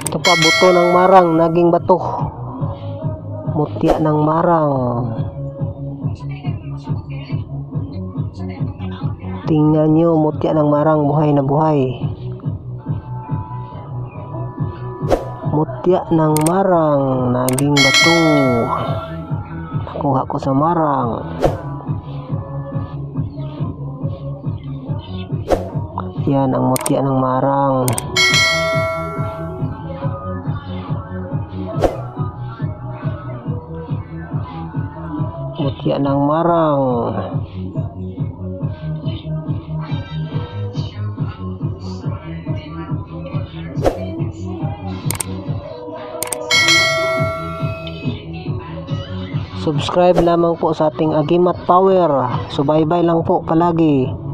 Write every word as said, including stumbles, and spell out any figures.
Ito pa, buto ng marang, naging bato. Mutya ng marang. Tingnan nyo, mutya ng marang, buhay na buhay. Mutya ng marang, naging bato. Nakuha ko sa marang. Yan ang mutya ng marang. Mutya ng marang. Subscribe lamang po sa ating Agimat Power. Subaybay lang po palagi.